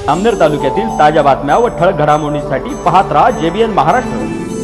जामनेर तालुक्यातील ताज्या बातम्या व ठळक घडामोडींसाठी पाहत रहा JBN महाराष्ट्र।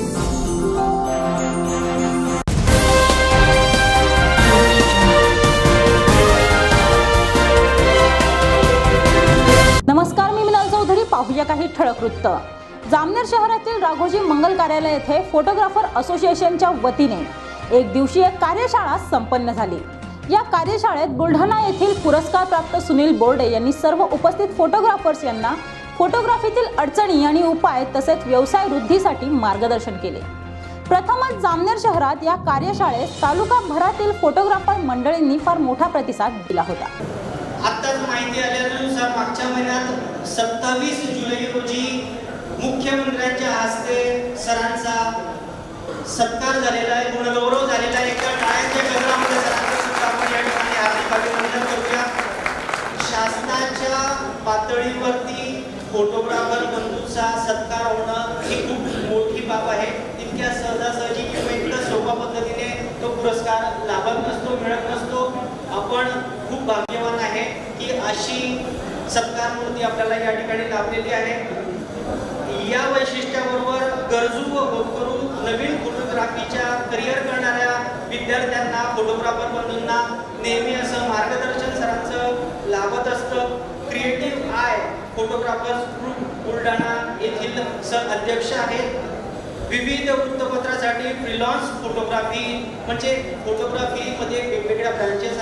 नमस्कार, मी मिनल चौधरी। पाहूया काही ठळक वृत्त। जामनेर शहरातील राघोजी मंगल कार्यालय येथे फोटोग्राफर असोसिएशनच्या वतीने एक दिवसीय कार्यशाळा संपन्न झाली। या कार्यशाळेत बुलढाणा येथील पुरस्कार प्राप्त सुनील बोर्डे यांनी सर्व उपस्थित फोटोग्राफर्स यांना फोटोग्राफीतील अडचणी आणि उपाय तसेच व्यवसाय वृद्धीसाठी मार्गदर्शन केले। प्रथमच जामनेर शहरात या कार्यशाळेस तालुका भरातील फोटोग्राफर मंडळींनी फार मोठा प्रतिसाद दिला होता। आत्ताच माहिती आल्यानुसार मागच्या महिन्यात 27 जुलै रोजी मुख्यमंत्र्यांच्या हस्ते सरांचा सत्कार झालेला आहे, गुणगौरव झालेला आहे। एका टाळ्यांच्या गजरामध्ये सरांचं सुद्धा आपण या ठिकाणी हार्दिक अभिनंदन करूया। शासनाच्या पातळीवरती फोटोग्राफर बंधूंचा सत्कार होणं ही खूप मोठी बाब आहे। इतक्या सहजासहजी किंवा इतक्या सोप्या पद्धतीने तो पुरस्कार लाभत नसतो, मिळत नसतो। आपण खूप भाग्यवान आहे की अशी सत्कार मूर्ती आपल्याला या ठिकाणी लाभलेली आहे। या वैशिष्ट्याबरोबर गरजू व होतकरू नवीन फोटोग्राफीच्या करिअर करणाऱ्या विद्यार्थ्यांना, फोटोग्राफर बंधूंना नेहमी असं मार्गदर्शन सरांचं लाभत असतं। Creative eye photographers group Buldhana येथील सर अध्यक्ष आहेत। विविध वृत्तपत्रासाठी फ्रीलान्स फोटोग्राफी म्हणजे फोटोग्राफीमध्ये वेगवेगळ्या ब्रांचेस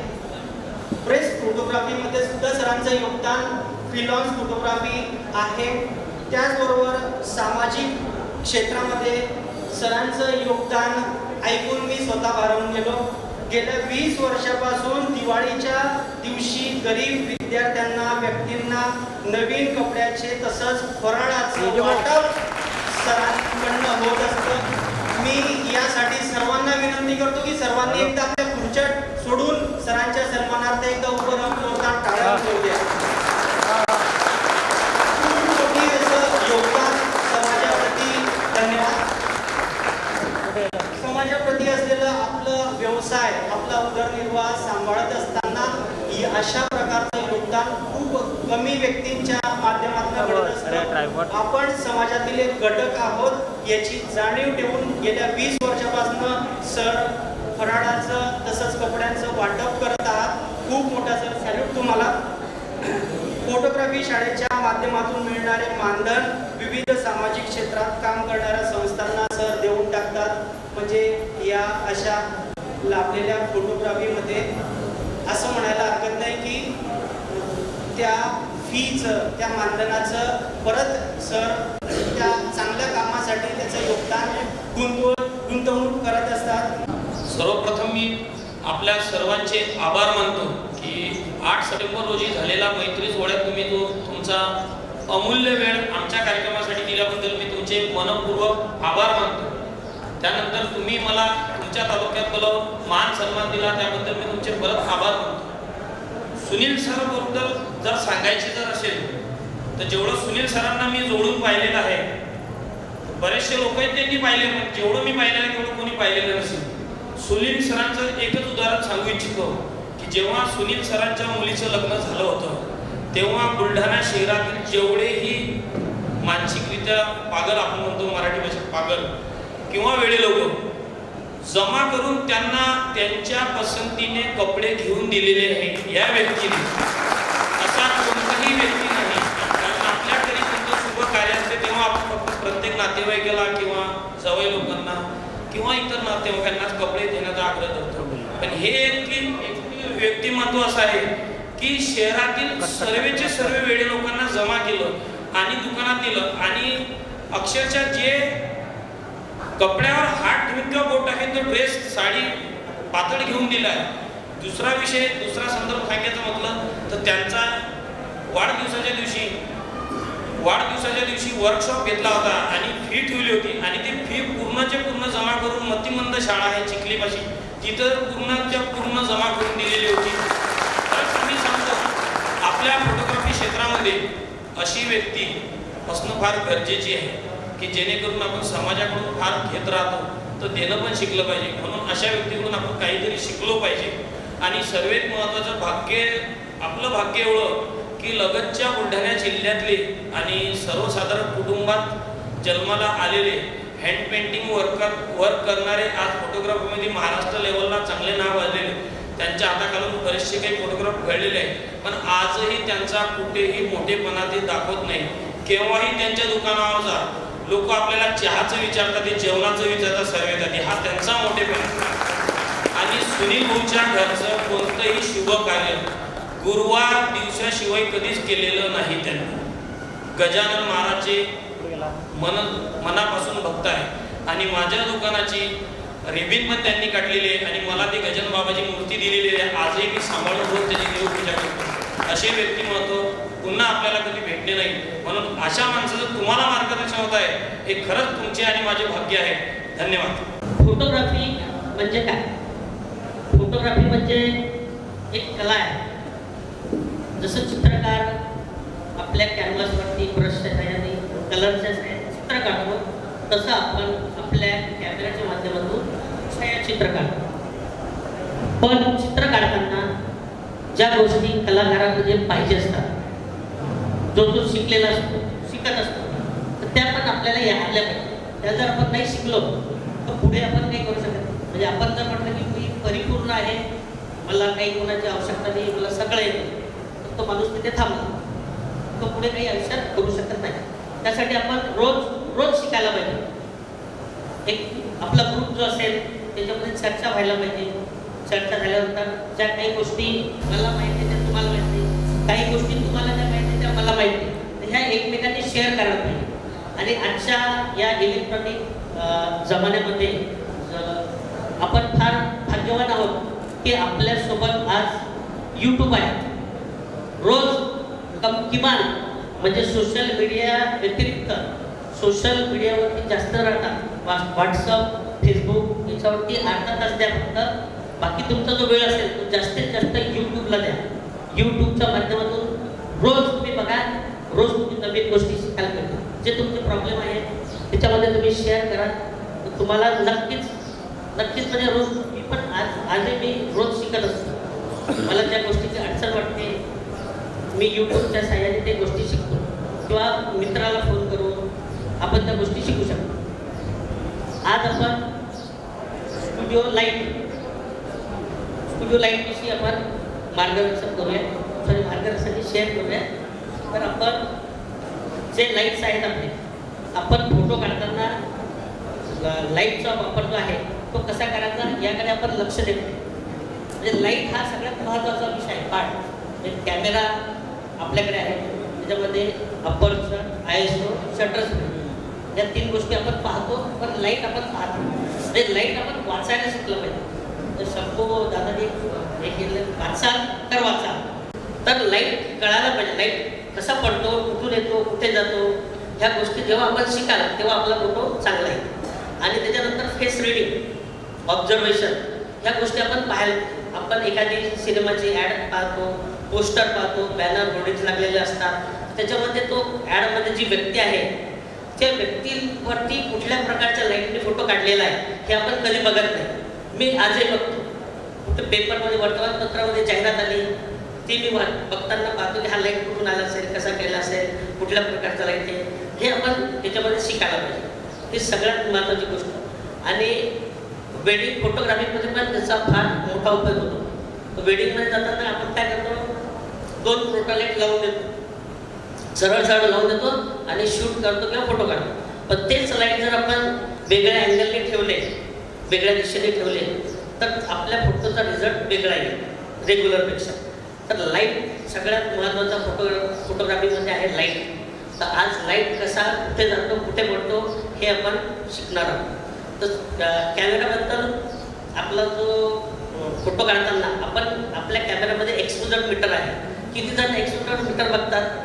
आहेत। प्रेस फोटोग्राफीमध्ये सुद्धा सरांचं योगदान फ्रीलान्स फोटोग्राफी आहे। त्याचबरोबर सामाजिक क्षेत्रामध्ये सरांचं योगदान ऐकून मी स्वतः भारावून गेलो। गेल्या 20 वर्षापासून दिवाळीच्या दिवशी गरीब विद्यार्थ्यांना, व्यक्तींना नवीन कपड्याचे तसंच फराळाचं वाटप सरांकडून होत असतं। मी यासाठी सर्वांना विनंती करतो की सर्वांनी एकदा आपल्या खुर्च्या सोडून सरांच्या सन्मानार्थ एकदा उभं राहून जोरदार टाळ्या वाजवू द्या। योगदान समाजाप्रती धन्यवाद। समाजाप्रती असलेलं आपलं व्यवसाय, आपला उदरनिर्वाह सांभाळत असताना अशा प्रकारचं योगदान खूप कमी व्यक्तींच्या माध्यमातून घडत असतं। आपण समाजातील एक घटक आहोत याची जाणीव ठेवून गेल्या 20 वर्षापासून सर फराळाचं तसंच कपड्यांचं वाटप करत आहात। खूप मोठा सर सॅल्यूट तुम्हाला। फोटोग्राफी शाळेच्या माध्यमातून मिळणारे मानधन विविध सामाजिक क्षेत्रात काम करणाऱ्या संस्थांना सर देऊन टाकतात। म्हणजे या अशा लाभलेल्या फोटोग्राफीमध्ये असं म्हणायला हरकत नाही की त्या फीचं, त्या मानधनाचं परत सर त्या चांगल्या कामासाठी त्याचं योगदान गुंतवणूक करत असतात। सर्वप्रथम मी आपल्या सर्वांचे आभार मानतो की 8 सप्टेंबर रोजी झालेला मैत्री सोहळ्यात तुम्ही जो तुमचा अमूल्य वेळ आमच्या कार्यक्रमासाठी दिल्याबद्दल मी तुमचे मनपूर्वक आभार मानतो। त्यानंतर तुम्ही मला तुमच्या तालुक्यात बोलावून मान सन्मान दिला, त्याबद्दल मी तुमचे परत आभार मानतो। सुनील सर बद्दल जर सांगायचे जर असेल तर जेवढं सुनील सरांना मी जोडून पाहिलेलं आहे, बरेचसे लोक आहेत त्यांनी पाहिले, पण जेवढं मी पाहिलेलं आहे तेवढं कोणी पाहिलेलं नसेल। सुनील सरांचं एकच उदाहरण सांगू इच्छितो की जेव्हा सुनील सरांच्या मुलीचं लग्न झालं होतं तेव्हा बुलढाणा शहरातील जेवढेही मानसिकरित्या पागल, आपण म्हणतो मराठी भाषेत पागल किंवा वेडे लोक, जमा करून त्यांना त्यांच्या पसंतीने कपडे घेऊन दिलेले आहेत। या व्यक्तीने असा कोणताही व्यक्ती नाही, कारण आपल्या घरी कोणतं शुभ कार्य असते तेव्हा आपण फक्त प्रत्येक नातेवाईकाला किंवा जवळ लोकांना किंवा इतर नातेवाईकांनाच कपडे देण्याचा आग्रह करतो। पण हे एक व्यक्तिमत्व असं आहे की शहरातील सर्वेचे सर्व वेडे लोकांना जमा केलं आणि दुकानात दिलं आणि अक्षरशः जे कपड्यावर हात ठेवून किंवा बोट टाकेल तो ड्रेस, साडी पातळ घेऊन दिलाय। दुसरा विषय, दुसरा संदर्भ सांगायचं म्हटलं तर त्यांचा वाढदिवसाच्या दिवशी वर्कशॉप घेतला होता आणि फी ठेवली होती आणि ती फी पूर्णच्या पूर्ण जमा करून मतिमंद शाळा आहे चिखलीपाशी, तिथं पूर्णच्या पूर्ण जमा करून दिलेली होती। तर मी सांगतो आपल्या फोटोग्राफी क्षेत्रामध्ये अशी व्यक्ती असणं फार गरजेची आहे की जेणेकरून आपण समाजाकडून फार घेत राहतो तर देणं पण शिकलं पाहिजे। म्हणून अशा व्यक्तीकडून आपण काहीतरी शिकलो पाहिजे। आणि सर्वात महत्त्वाचं भाग्य, आपलं भाग्य एवढं की की लगतच्या बुलढाणा जिल्ह्यातले आणि सर्वसाधारण कुटुंबात जन्माला आलेले हँड पेंटिंग वर्क करणारे आज फोटोग्राफीमध्ये महाराष्ट्र लेवलला चांगले नाव आलेले, त्यांच्या हाताखालून बरेचसे काही फोटोग्राफ घडलेले आहेत, पण आजही त्यांचा कुठेही मोठेपणा ते दाखवत नाही. केव्हाही त्यांच्या दुकानावर जा, लोक आपल्याला चहाचं विचारतात, ते जेवणाचं विचारतात, सर्व येतात, हा त्यांचा मोठेपणा. आणि सुनील भाऊच्या घरचं कोणतंही शुभ कार्य गुरुवार दिवसाशिवाय कधीच केलेलं नाही त्यांनी. गजानन महाराजचे मनापासून भक्त आहे आणि माझ्या दुकानाची रिबीन पण त्यांनी काढलेली आहे आणि मला ती गजानन बाबाची मूर्ती दिलेली आहे. आजही मी सांभाळून रोज त्याची देवपूजा करतो. असे व्यक्तिमत्व पुन्हा आपल्याला कधी भेटले नाही, म्हणून अशा माणसाचं तुम्हाला मार्गदर्शन होत आहे हे खरंच तुमचे आणि माझे भाग्य आहे. धन्यवाद. फोटोग्राफी म्हणजे काय? फोटोग्राफी म्हणजे एक कला आहे. जसं चित्रकार आपल्या कॅनव्हासवरती ब्रशच्या साहाय्याने कलरच्या साहाय्याने चित्र काढतो, तसं आपण आपल्या कॅमेऱ्याच्या माध्यमातून छायाचित्र काढतो. पण चित्र काढताना ज्या गोष्टी कलाकारामध्ये पाहिजे असतात, जो शिकलेला असतो, शिकत असतो, तर त्या पण आपल्याला आल्या पाहिजे. त्या जर आपण नाही शिकलो तर पुढे आपण काही करू शकत नाही. म्हणजे आपण जर म्हटलं की मी परिपूर्ण आहे, मला काही कोणाची आवश्यकता नाही, मला सगळं येतं, तर तो माणूस तिथे थांबला, तो पुढे काही आयुष्यात करू शकत नाही. त्यासाठी आपण रोज शिकायला पाहिजे. एक आपला ग्रुप जो असेल त्याच्यामध्ये चर्चा व्हायला पाहिजे. चर्चा झाल्यानंतर ज्या काही गोष्टी मला माहिती त्या तुम्हाला माहिती, काही गोष्टी तुम्हाला ज्या माहिती त्या मला माहिती, तर ह्या एकमेकांनी शेअर करायला पाहिजे. आणि आजच्या या इलेक्ट्रॉनिक जमान्यामध्ये आपण फार भाग्यवान आहोत की आपल्यासोबत आज यूट्यूब आहे. रोज किमान म्हणजे सोशल मीडिया व्यतिरिक्त सोशल मीडियावरती जास्त राहतात. व्हॉट्सअप, फेसबुक याच्यावरती अर्धा तास द्या फक्त. बाकी तुमचा जो वेळ असेल तो जास्तीत जास्त यूट्यूबला द्या. यूट्यूबच्या माध्यमातून रोज तुम्ही बघा, रोज तुम्ही नवीन गोष्टी शिकायला पाहिजे. जे तुमचे प्रॉब्लेम आहे त्याच्यामध्ये तुम्ही शेअर करा. तुम्हाला नक्कीच म्हणजे रोज मी पण आजही मी रोज शिकत असतो. मला ज्या गोष्टीची अडचण वाटते मी यूट्यूबच्या साहाय्याने त्या गोष्टी शिकतो किंवा मित्राला फोन करून आपण त्या गोष्टी शिकू शकतो. आज आपण स्टुडिओ लाईटविषयी आपण मार्गदर्शन करूया, मार्गदर्शन शेअर करूया. तर आपण जे लाईट्स आहेत आपण फोटो काढताना लाईटचा वापर जो आहे तो कसा करायचा याकडे आपण लक्ष देतो. म्हणजे लाईट हा सगळ्यात महत्त्वाचा विषय आहे. पार्ट कॅमेरा आपल्याकडे आहे, त्याच्यामध्ये अपर्चर, ISO, शटर स्पीड या 3 गोष्टी आपण पाहतो. पण लाईट आपण पाहतो, म्हणजे लाईट आपण वाचायला शिकलं पाहिजे. तर शंभू दादाने हे केलं, वाचाल तर वाचा. तर लाईट कळायला पाहिजे, लाईट कसा पडतो, कुठून येतो, कुठे जातो, ह्या गोष्टी जेव्हा आपण शिकाल तेव्हा आपला फोटो चांगला येईल. आणि त्याच्यानंतर फेस रीडिंग, ऑब्झर्वेशन ह्या गोष्टी आपण पाहायला. आपण एखादी सिनेमाची ॲड पाहतो, पोस्टर पाहतो, बॅनर होर्डिंग्स लागलेले असतात, त्याच्यामध्ये तो ॲडमध्ये जी व्यक्ती आहे त्या व्यक्तीवरती कुठल्या प्रकारच्या लाईटने फोटो काढलेला आहे हे आपण कधी बघत नाही. मी आजही बघतो, कुठे पेपरमध्ये वर्तमानपत्रामध्ये जाहिरात आली ती मी बघताना पाहतो की हा लाईट कुठून आला असेल, कसा केला असेल, कुठल्या प्रकारचा लाईट आहे, हे आपण त्याच्यामध्ये शिकायला पाहिजे. ही सगळ्यात महत्त्वाची गोष्ट. आणि वेडिंग फोटोग्राफीमध्ये पण त्याचा फार मोठा उपयोग होतो. वेडिंगमध्ये जाताना आपण काय करतो, 2 प्रोटोलाईट लावून देतो, सरळ लावून देतो आणि शूट करतो किंवा फोटो काढतो. पण तेच लाईट जर आपण वेगळ्या अँगलने ठेवले, वेगळ्या दिशेने ठेवले तर आपल्या फोटोचा रिझल्ट वेगळा येईल रेग्युलरपेक्षा. तर लाईट सगळ्यात महत्त्वाचा फोटोग्राफीमध्ये आहे लाईट. तर आज लाईट कसा कुठे जातो, कुठे पडतो हे आपण शिकणार आहोत. तर कॅमेराबद्दल आपला जो फोटो काढताना आपण आपल्या कॅमेऱ्यामध्ये एक्सपोजर मीटर आहे. किती जण एक्सपोजर मीटर बघतात?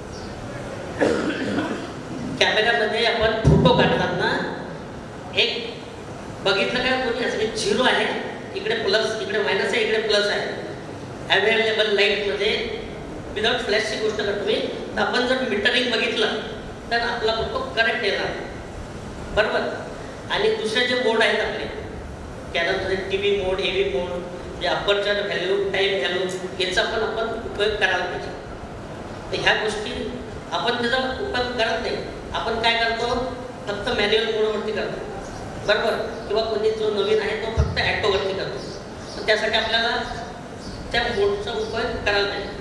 कॅमेऱ्यामध्ये आपण फोटो काढताना एक बघितलं काय कोणी असं 0 आहे, इकडे प्लस, इकडे मायनस आहे, इकडे प्लस आहे. अवेलेबल लाईटमध्ये विदाउट फ्लॅशची गोष्ट करतो मी. तर आपण जर मीटरिंग बघितलं तर आपला फोटो करेक्ट येणार, बरोबर. आणि दुसरे जे मोड आहेत आपले कॅनमध्ये, TV मोड, AV मोड, जे अपर्चर व्हॅल्यू, टाईम व्हॅल्यू याचा पण आपण उपयोग करायला पाहिजे. तर ह्या गोष्टी आपण त्याचा उपयोग करत नाही. आपण काय करतो, फक्त मॅन्युअल मोडवरती करतो, बरोबर, किंवा कोणी जो नवीन आहे तो फक्त ॲटोवरती करतो. तर त्यासाठी आपल्याला त्या मोडचा उपयोग करायला पाहिजे.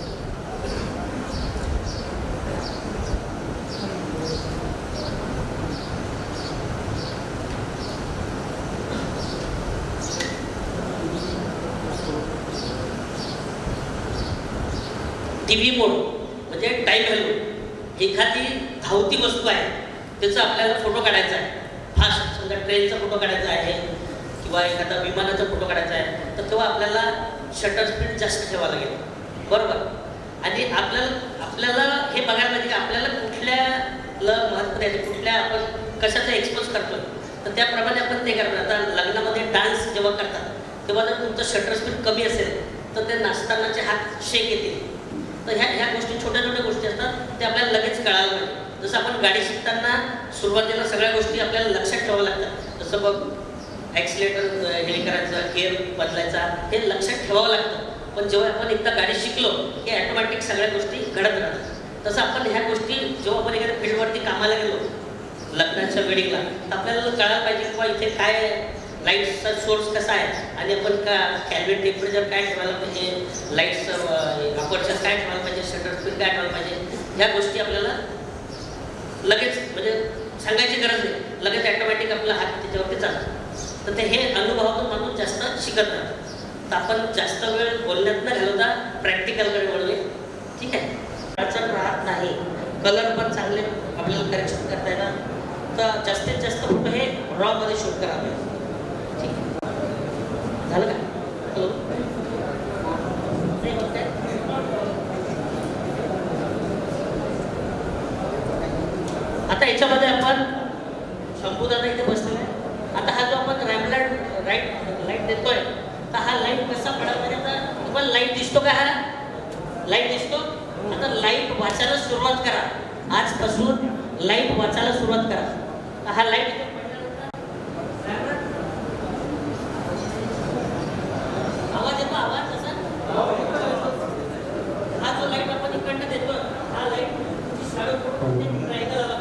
टीव्ही मोड म्हणजे टाईम व्हॅल्यू. एखादी धावती वस्तू आहे त्याचा आपल्याला फोटो काढायचा आहे, फास्ट, समजा ट्रेनचा फोटो काढायचा आहे किंवा एखादा विमानाचा फोटो काढायचा आहे, तर तेव्हा आपल्याला शटर स्पीड जास्त ठेवावं लागेल, बरोबर. आणि आपल्याला हे बघायला पाहिजे की आपल्याला कुठल्याला महत्त्व द्यायचं, कुठल्या आपण कशाचा एक्सपोज करतोय, तर त्याप्रमाणे आपण ते करणार. आता लग्नामध्ये डान्स जेव्हा करतात तेव्हा जर तुमचं शटर स्पीड कमी असेल तर ते नाचतानाचे हात शेक येतील. तर ह्या गोष्टी छोट्या छोट्या गोष्टी असतात, ते आपल्याला लगेच कळायला पाहिजे. जसं आपण गाडी शिकताना सुरुवातीला सगळ्या गोष्टी आपल्याला लक्षात ठेवाव्या लागतात. जसं बघ ॲक्सिलेटर हे करायचं, गेअर बदलायचा, हे लक्षात ठेवावं लागतं. पण जेव्हा आपण एकदा गाडी शिकलो की ॲटोमॅटिक सगळ्या गोष्टी घडत राहतात. तसं आपण ह्या गोष्टी जेव्हा आपण एखाद्या फील्डवरती कामाला गेलो लग्नाच्या वेडिंगला, तर आपल्याला कळायला पाहिजे किंवा इथे काय लाईटचा सोर्स कसा आहे आणि आपण का कॅल्व्हिन टेम्परेचर काय ठेवायला पाहिजे, लाईटचं अपर्चर काय ठेवायला पाहिजे, शटर स्पीड काय ठेवायला पाहिजे, ह्या गोष्टी आपल्याला लगेच म्हणजे सांगायची गरज नाही, लगेच ॲटोमॅटिक आपला हात त्याच्यावरती चालतो. तर ते हे अनुभवातून माणूस जास्त शिकत राहतो. तर आपण जास्त वेळ बोलण्यात न घालवता प्रॅक्टिकलकडे वळूया, ठीक आहे. अडचण राहत नाही, कलर पण चांगले आपल्याला करेक्शन करता येतात. तर जास्तीत जास्त फोटो हे रॉमध्ये शूट करावे, ठीक आहे. झालं का? हॅलो, नाही बोलताय? आता याच्यामध्ये आपण शंभूदादा इथे बसलेला आहे. आता हा जो आपण रॅम्प लाईट देतोय, तर हा लाईट कसा पडायला पाहिजे. आता तुम्हाला लाईट दिसतो का? हा लाईट दिसतो. आता लाईट वाचायला सुरुवात करा, आजपासून लाईट वाचायला सुरुवात करा. तर हा लाईट आवाज येतो, आवाज कसा, हा जो लाईट आपण इकडनं देतो, हा लाईट ट्रायंगल आला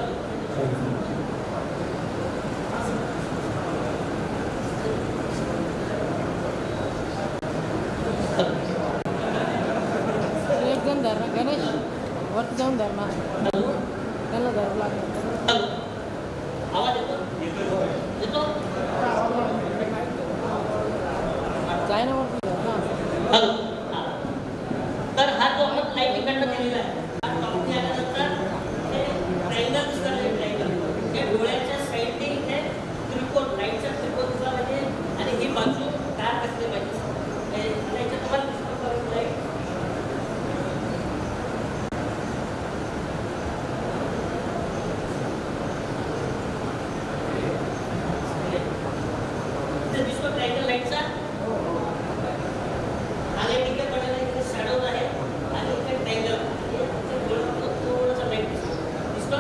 गणेश वरती जाऊन धर ना, त्याला धर लागेल. आवाज येतो, येतो जाय ना वरती धर ना. हॅलो. तर हा जो आपण लाईट इकडनं दिलेला आहे, हा टॉपने आल्यानंतर हे ट्रायंगल दिसतं, ट्रायंगल हे डोळ्याच्या साईडने इथे त्रिकोण, लाईटचा त्रिकोण दिसला पाहिजे आणि ही बाजू डार्क असली पाहिजे. याच्यात तुम्हाला दिसतो लाईट दिसतो, ट्रायंगल लाईटचा. आणि इथे पडलेला इथे शॅडो आहे आणि इथे ट्रायंगल, थोडंसं लाईट दिसतो.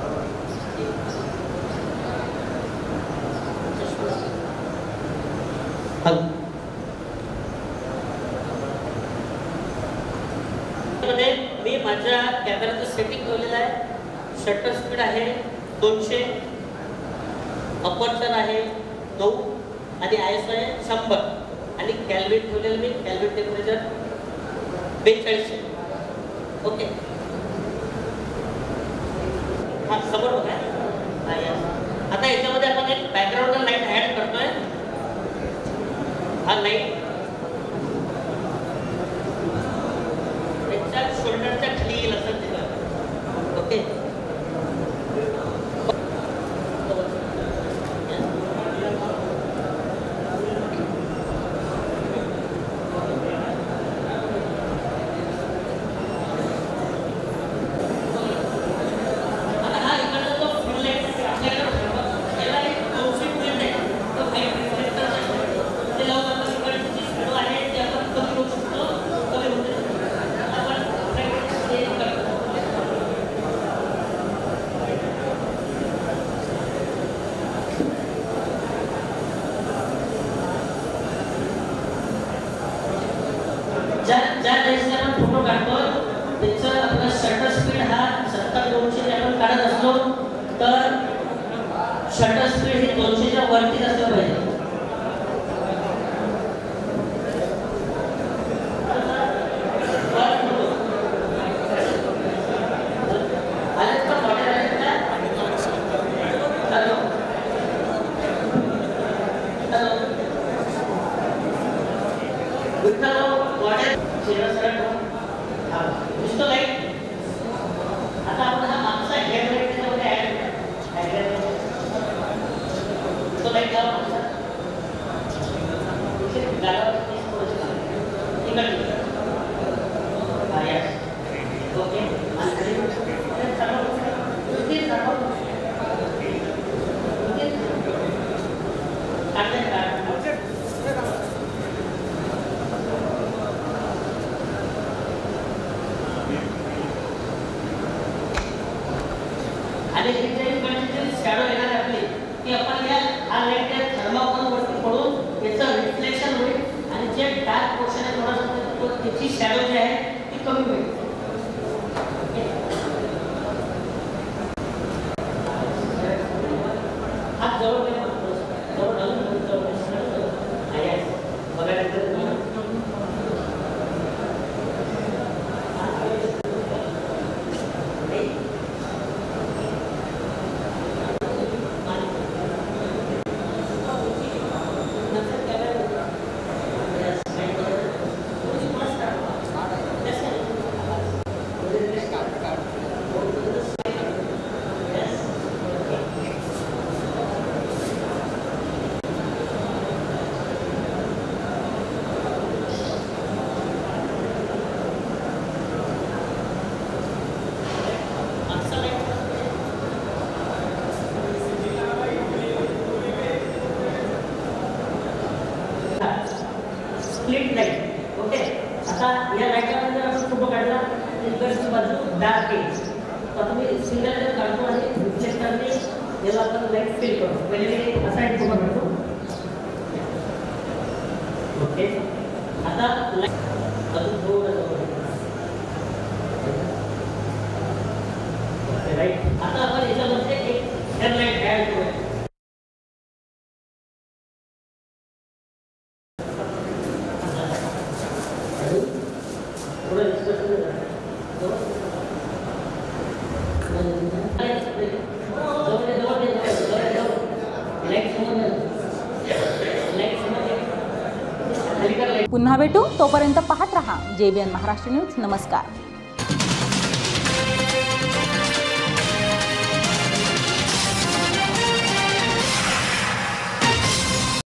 मी माझ्या कॅमेराचं सेटिंग ठेवलेलं आहे. शटर स्पीड आहे 200, अपर्चर आहे 9 आणि ISO आहे 100 आणि कॅल्व्हिन ठेवलेलं मी, कॅल्व्हिन टेम्परेचर 42. ओके, हा समोर बघा. आता याच्यामध्ये आपण एक बॅकग्राऊंड लाईट ऍड करतोय. हा लाईट त्याच्या शोल्डरच्या खाली येईल असं दिलं. ओके, शटर स्पीड हा 70-200 आपण काढत असलो तर शटर स्पीड हे 200च्या वरतीच असलं पाहिजे. आता आपण हा मागचा हेड लाईट त्याच्यामध्ये ऍड तो लाईट लावा मागचा इथे गालावर ओके आणि शॅडो येणार आहे आपली ती आपण या हा लाईट या थर्माकोल वरती पडून याचं रिफ्लेक्शन होईल आणि जे डार्क पोर्शन आहे थोडासा त्याची शॅडो जी आहे ती कमी होईल. हा जवळ स्प्लिट लाईट. ओके, आता या लाईटला जर आपण फोटो काढला इकडची बाजू डार्क आहे तर तुम्ही सिंगल लाईट काढतो आणि रिफ्लेक्टरने याला आपण लाईट फिल करतो. पहिले असा एक फोटो काढतो. ओके, आता लाईट अजून थोडं राईट. आता आपण याच्यामध्ये एक हेडलाईट ऍड करूया. पुन्हा भेटू, तोपर्यंत पाहत रहा JBN महाराष्ट्र न्यूज. नमस्कार.